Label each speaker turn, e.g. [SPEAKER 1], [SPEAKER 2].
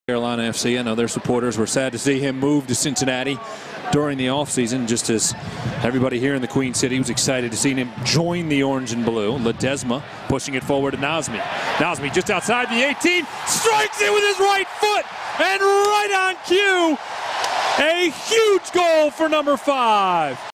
[SPEAKER 1] Carolina FC. I know their supporters were sad to see him move to Cincinnati during the offseason, just as everybody here in the Queen City was excited to see him join the orange and blue. Ledesma pushing it forward to Nazmi. Nazmi just outside the 18, strikes it with his right foot, and right on cue, a huge goal for number 5.